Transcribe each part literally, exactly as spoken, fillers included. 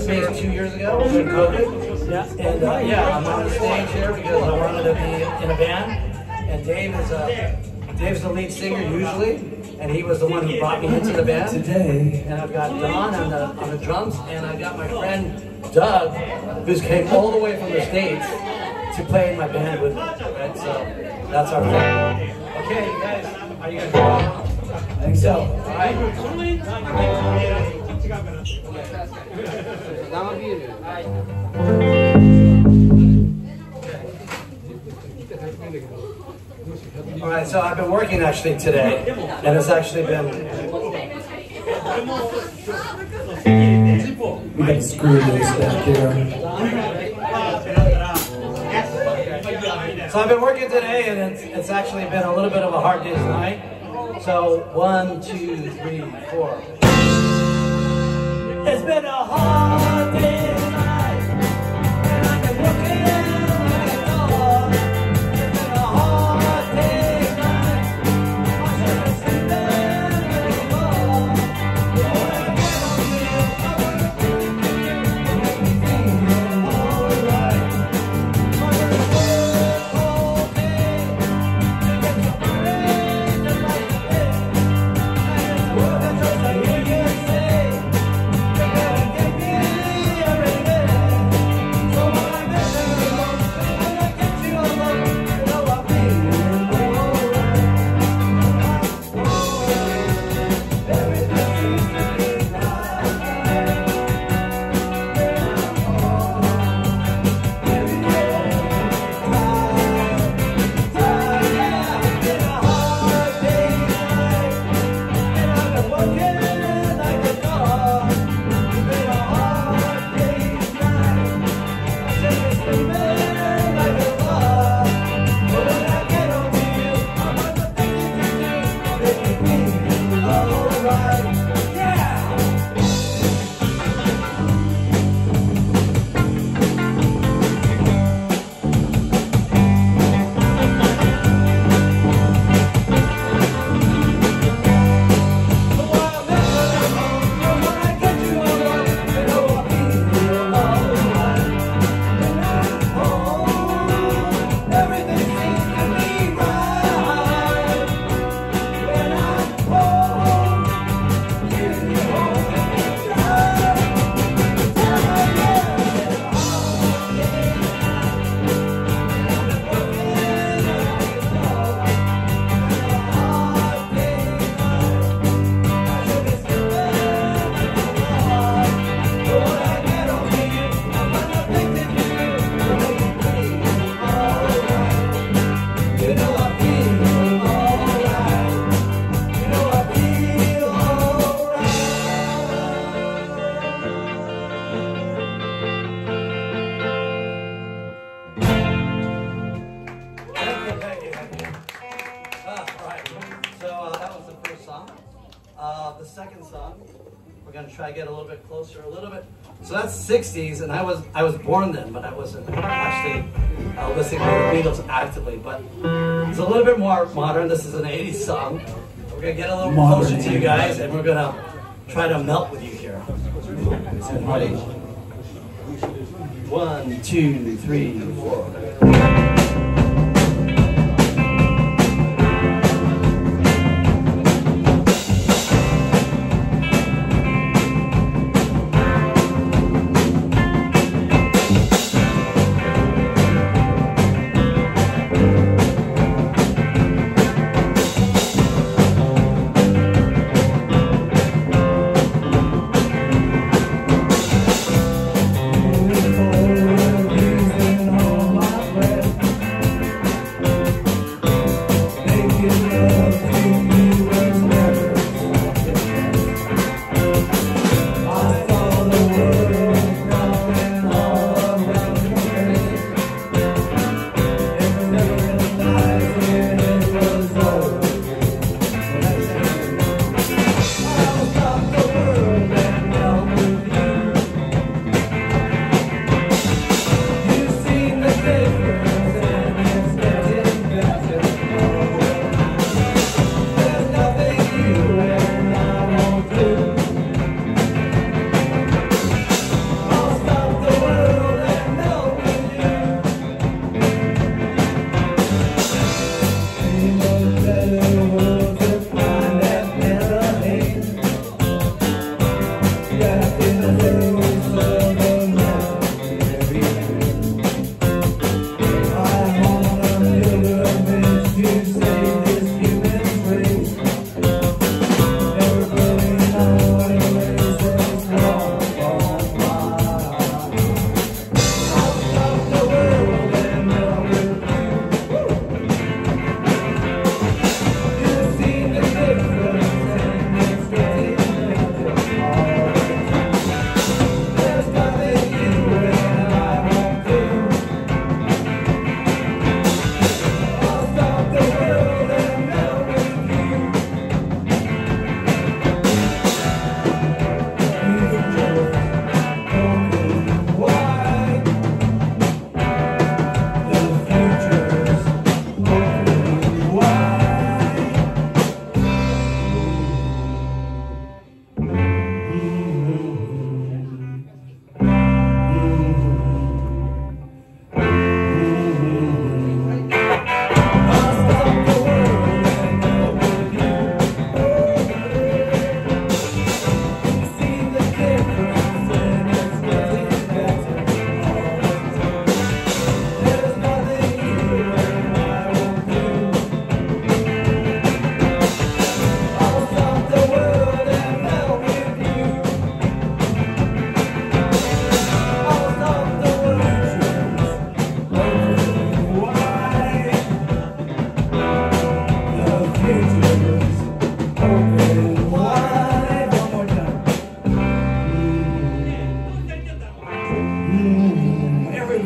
space two years ago during COVID. Yeah. And uh, yeah, I'm on the stage here because I wanted to be in a band. And Dave is uh, Dave's the lead singer usually, and he was the one who brought me into the band today. And I've got Don on the on the drums, and I've got my friend Doug, who's came all the way from the States to play in my band with me. Right? So that's our plan. Okay, you guys, are you guys ready? I think so. All right. All right, so I've been working actually today, and it's actually been. We got screw loose back here. So I've been working today, and it's, it's actually been a little bit of a hard day's night. So one, two, three, four. It's been a hard day's night, and I've been working like a dog. It's been a hard day's night. I should have slept there in the bar. When I get on you, I wanna make me feel alright. I wanna work all day and get your brain to life. Well, that's what I hear you say. You're gonna give me every day. So when I get you alone, when I get you alone, you know I'll be alright. Everything's Uh, the second song, we're gonna try to get a little bit closer, a little bit. So that's sixties, and I was I was born then, but I wasn't actually uh, listening to the Beatles actively. But it's a little bit more modern. This is an eighties song. We're gonna get a little modern closer to you guys, and we're gonna try to melt with you here. Ready? One, two, three, four. All my breath.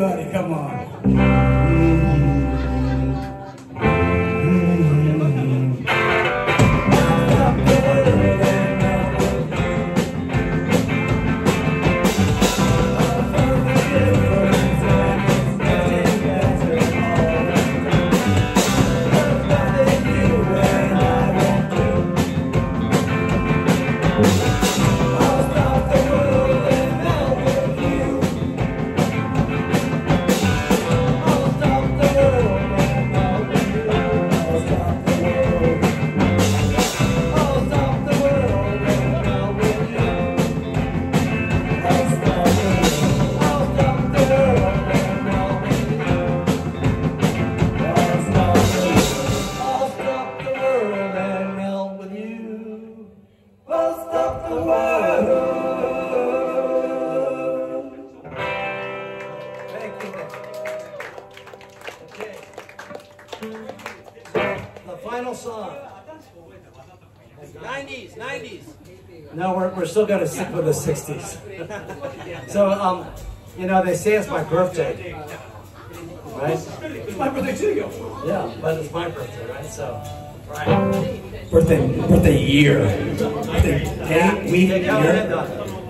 everybody, come on. nineties, nineties. No, we're, we're still going to stick with the sixties. So, um, you know, they say it's my birthday, right? It's my birthday too. Yeah, but it's my birthday, right? So, right. Birthday, birthday year. Birthday day, week, Take out your head year. on.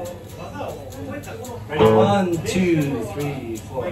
Ready? One, two, three, four.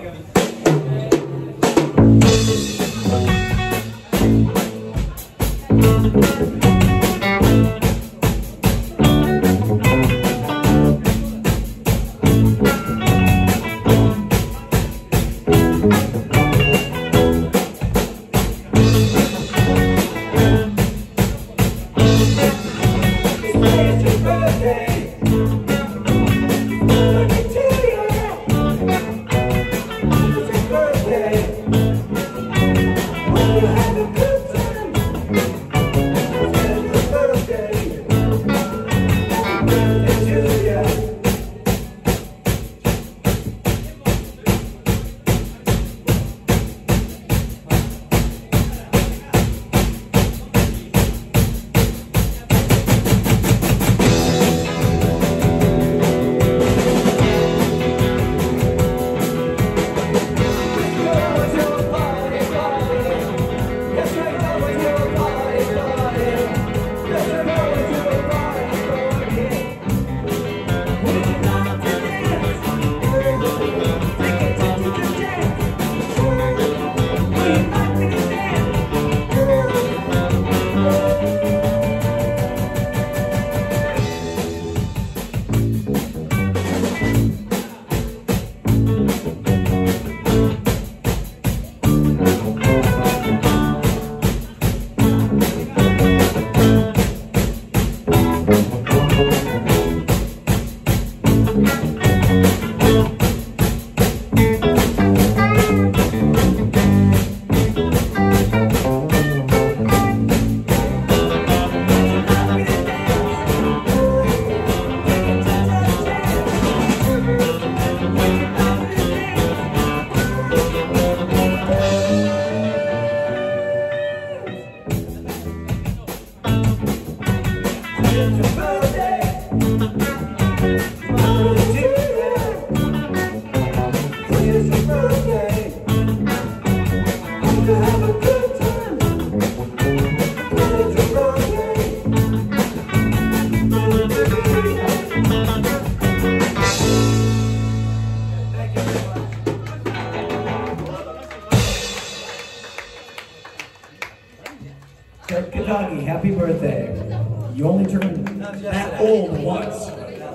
Kentucky, happy birthday. You only turned that old once.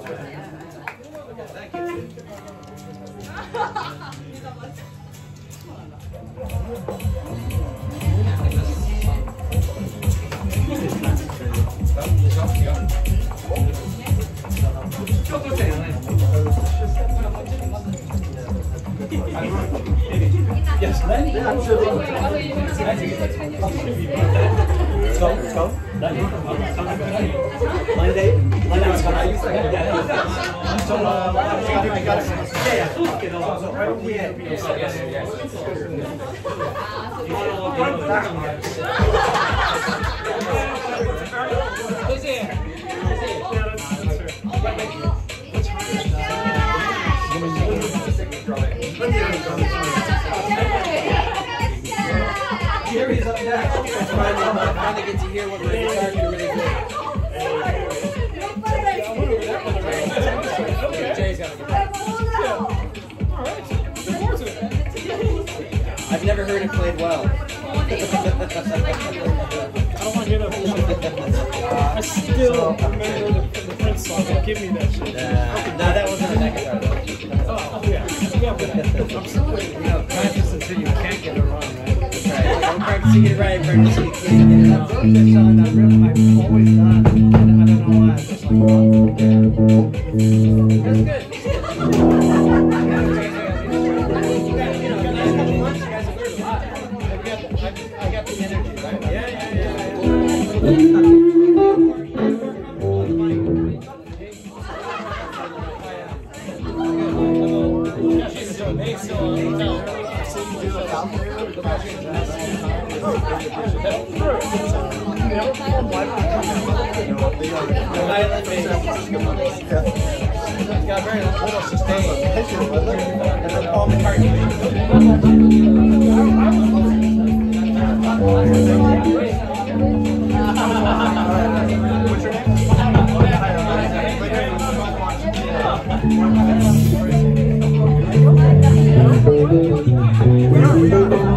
Yes, then. Let's go, let's go. Monday, Monday, let's go. Yeah, so, uh, I got it. Yeah, yeah. So, right over here. Yes, yes, yes. Who's here? Who's here? finally get to hear what my guitar can really do. Jay's got a guitar. I've never heard it played well. I don't want to hear that bullshit. I still remember the, the Prince song. Give me that shit. Uh, no, that wasn't on that guitar though. Oh, yeah. Yeah, but I'm still You know, practice until you can't get it wrong, right? That's right. Don't practice it right, practice it, you can't get it I wrong. wrote this song, that riff I've always done. And I don't know why. It's just like, oh, That's good. You got, you know, last couple months, you guys have learned a lot. I got the, I, I got the energy, right? Yeah, yeah, yeah. Violent bass. It's got very little sustain. That's a Paul McCartney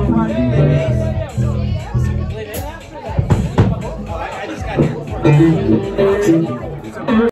I just got here.